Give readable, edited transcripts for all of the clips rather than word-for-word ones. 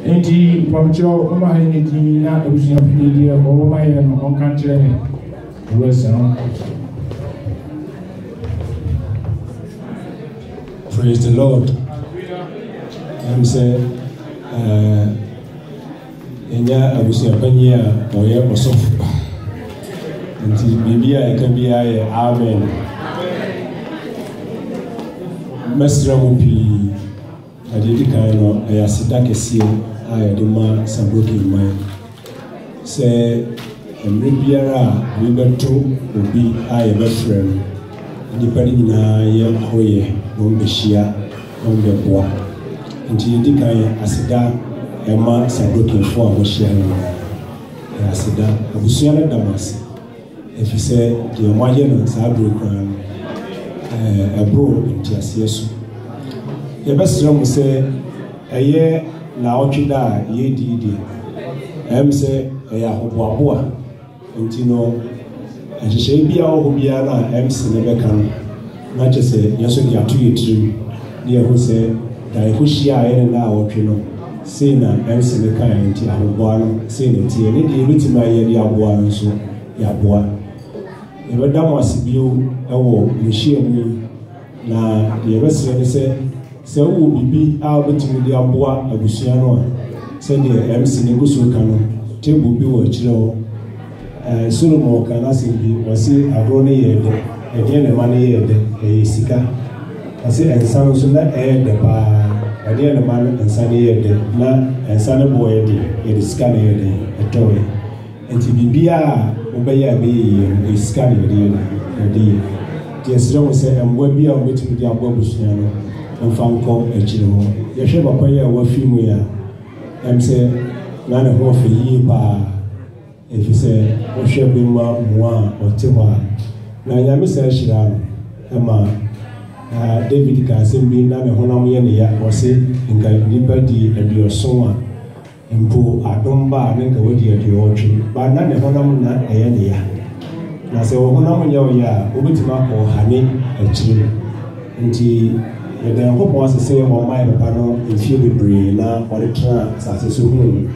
Enti Pamcho, Oma Henity, not a Media, or my own country. Praise the Lord. I'm saying, I was a pioneer or a soft. Until maybe I can be Amen. Master Mupi, I did kind of a Sidaka seal, I demand some broken mind. Say, and Ribiera, we were two will be I a friend. Depending on your hoye, on the shia, on the bois. Until you think I Asida, a man, some broken for a sharing. Asida, a Busiana Damas. If you say the Mayan Sabri crown, a bro in Tiasiesu. The best room say a year now, Chida, ye did. Say a Yahoboa, and you know, and she shall be our Hobiana, MC Nebecan, not just say, yes, you are 2 years, near who say, Daihushia, and now, you know, saying that MC Nebecan and Tiahuan, saying it, and it written my Yabuan, so Yabua. Never done was you, machine na the rest say, so will be out between the Abua, a Busiano, send the MC Negusu Cano, table be watched. Solomon can ask him, was he a grown year, a dear money year, a sika. I say, and some soon that air the bar, a dear man and sunny year, and sunny boy, a scanning a toy. And to be obey a be a scanning a dear. The strong say, and will be a waiting with the Abusiano and found called a chino. You should have a prayer what female. I'm saying, none of a year bar. If you say, "O Shebima, Moa, or Tiwa," now Yamisa Shiram, Emma, David Casimbi, Name Honamiania, or say, in Liberty and your song, and Pooh, Adomba, and Kawadi at your tree, but none of Honam not a year. Now say, Honamia, Ubitima or Honey, a tree. And the hope was to say, "Oh, my panel, if you be brave now, or the trance as a soon."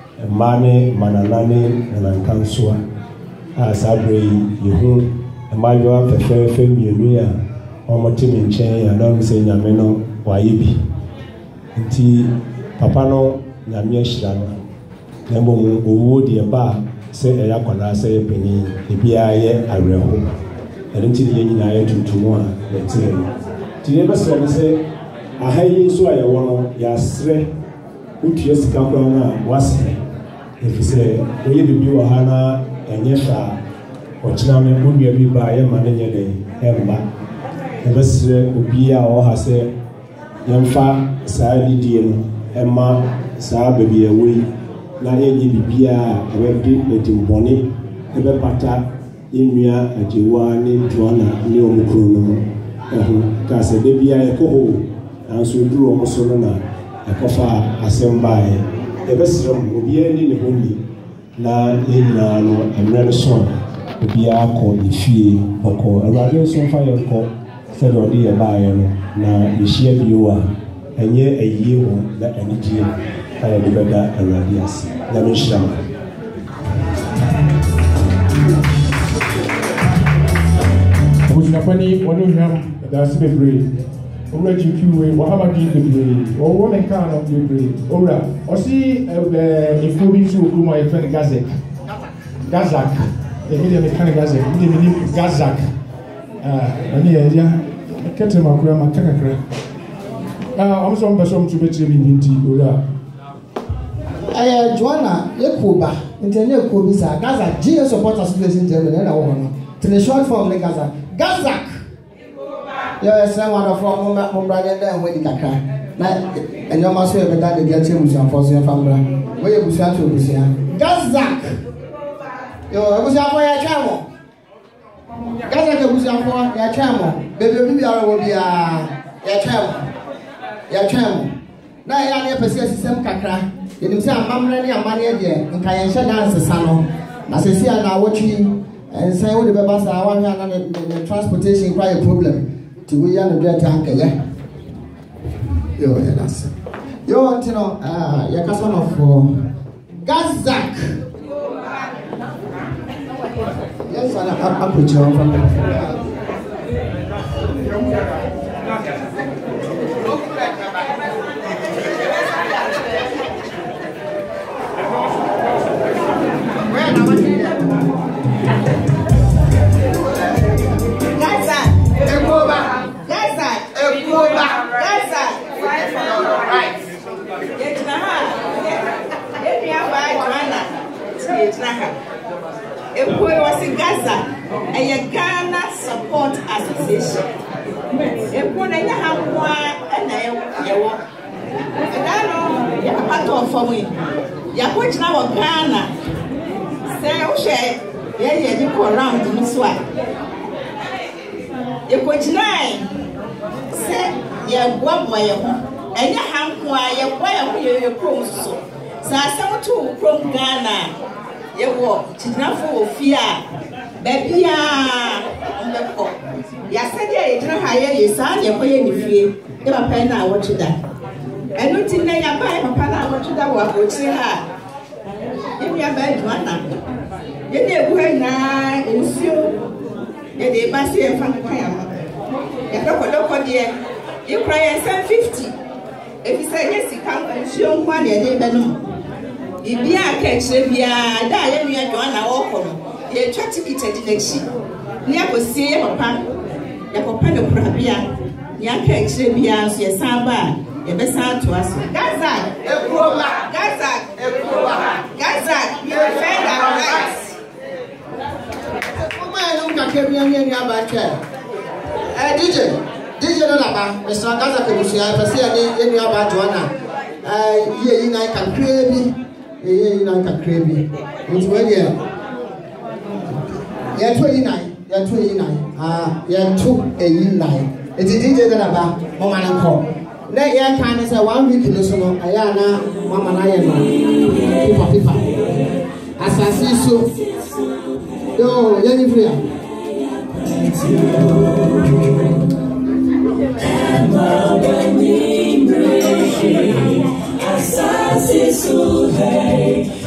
Mane, Mananani, and Ankansua, as I bring you, and my wife, a fair family, or my team in chain, and I'm saying, Yameno, Waibi. Until Papano, Yamia Shana, Nemo, Wood, your bar, say a Yakona, say a penny, the BIA, I real home. And until the United to one, let's say. To never say, I hate so I want Yasre, who just come down, was if you say, we be Hana and Yesha, or Chiname, would be by a man in your day, Emma. The best would be our Hase, Yamfa, Sadi Dean, Emma, Sa baby away, Naya Bibia, a web deep letting bonnet, a bepata, Imia, a Jiwani, Joanna, Leon Chrono, Casa de Bia, a coho, and so drew almost Solana, a cofa, a sembai. The best room will be any only na in and red son will be our call the fee or call a radio so fire call said or dear buyer na the share viewer and yet a year that energy I have better a radius. Let me show. Which Napani, one of them that's the brave. Already you what about the brave or woman kind of the brave. Ora, or see if you be to my friend Gazak. Gazak, the million mechanic Gazak, the name Gazak. And yeah, I can't tell my grandma Kakakra. I'm some person to be in Ora. Joanna, Yakuba, Internet Kubisa, Gazak, GS supporters in Germany, and I want to the short form like Gazak. Gazak! Yes, I want to form from Brian and when you can. And you must have that the Gatian for your family. Where you shall to be here. Gazak! You was out for your travel. Gazak was out for your travel. Baby, will be your travel. Your travel. Now, I have a system Kakra. You himself, Mamma and Mania, and Kayansha dance the salon. As I see, I now watch you. And say what the babas are one the transportation quite a problem. To we are the great uncle. That's Yo, you know, your customer for Gazak. Yes, I'll put you on from Ekwe was in Gaza, a Ghana Support Association. Ekwe na ya hamwa na yewo. Edano ya pato for me. Ya coach na wa Ghana. Say o she ye di ko round no so a. E coach nine. Say ye gwa mo ye ho. Enya hamwa ye kwa ye krom so. Sa asem to krom Ghana. Yewo chinafo ofia babia mbeko ya sade ya jina haye yesa ya koye ni fie e papa na awochida enu tin na ya ba papa na awochida wo akochi ha e ya ba juana ye de ebu na ensio ye de ba se e fa kan ya ma ya doko de e kra ya 50 e fi se ye sika ensio kwa na ye de be no Ibia kechire bia da ya nua Joanna woko no ye twa ticket di next ni akosie ye papa no kura bia ni akechire bia so ye samba ye be san to aso Gaza ekuoba Gaza you defend our rights Mama yo ka kebia ni aba che DJ no laba Mr. Gaza ke busia fa se ni aba Joanna ye yi na kan krebi you know, can crave it's when you're 29. You're 29. It's a DJ that about Mama and call. Let your kind is a 1 week in the summer. Ayana, Mama, Pipa. As I see so, yo, Yanni Freya. Asasi suhei